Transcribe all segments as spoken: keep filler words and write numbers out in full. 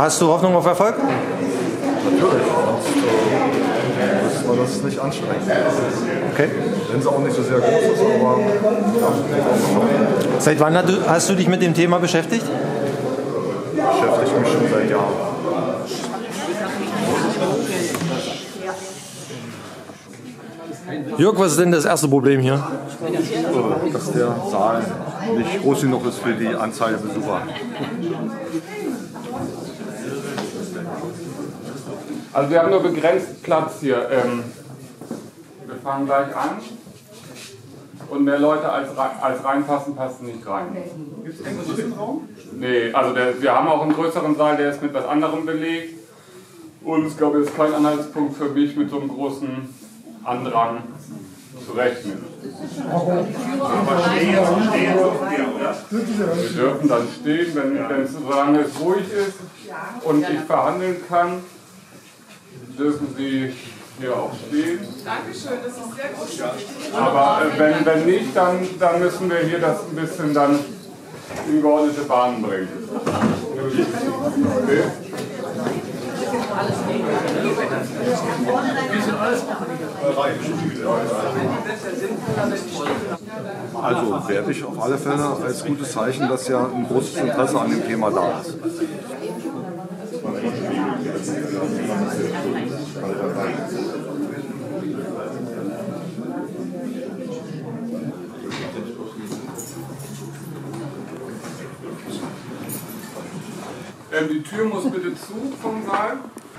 hast du Hoffnung auf Erfolg? Natürlich, sonst äh, müssen wir das nicht anstrengen. Okay. Wenn es auch nicht so sehr groß ist, aber ja. Seit wann hast du, hast du dich mit dem Thema beschäftigt? Beschäftigt mich schon seit Jahren. Jörg, was ist denn das erste Problem hier? Dass der Saal nicht groß genug ist für die Anzahl der Besucher. Also wir haben nur begrenzt Platz hier. Ähm, wir fangen gleich an. Und mehr Leute als, als reinpassen, passen nicht rein. Gibt es einen größeren Raum? Nee, also der, wir haben auch einen größeren Saal, der ist mit was anderem belegt. Und es gab jetzt kein Anhaltspunkt für mich, mit so einem großen Andrang zu rechnen. Aber stehen, stehen dürfen wir, oder? Wir dürfen dann stehen, wenn, wenn es, solange es ruhig ist und ich verhandeln kann, dürfen Sie hier auch stehen. Dankeschön, das ist sehr gut. Aber äh, wenn, wenn nicht, dann, dann müssen wir hier das ein bisschen dann in geordnete Bahnen bringen. Okay? Also werde ich auf alle Fälle als gutes Zeichen, dass ja ein großes Interesse an dem Thema da ist. Ähm, die Tür muss bitte zu vom Saal.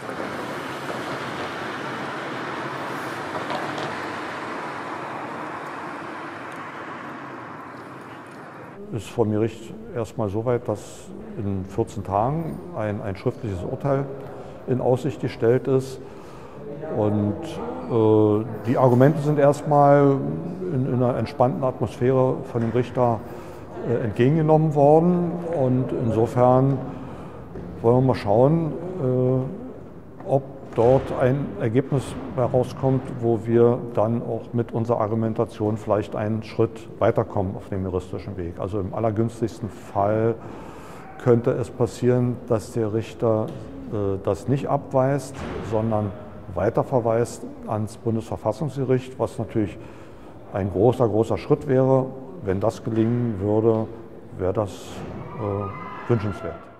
Ist vor Gericht erstmal so weit, dass in vierzehn Tagen ein, ein schriftliches Urteil in Aussicht gestellt ist. Und äh, die Argumente sind erstmal in, in einer entspannten Atmosphäre von dem Richter äh, entgegengenommen worden. Und insofern wollen wir mal schauen, äh, ob dort ein Ergebnis herauskommt, wo wir dann auch mit unserer Argumentation vielleicht einen Schritt weiterkommen auf dem juristischen Weg. Also im allergünstigsten Fall könnte es passieren, dass der Richter äh, das nicht abweist, sondern weiterverweist ans Bundesverfassungsgericht, was natürlich ein großer, großer Schritt wäre. Wenn das gelingen würde, wäre das äh, wünschenswert.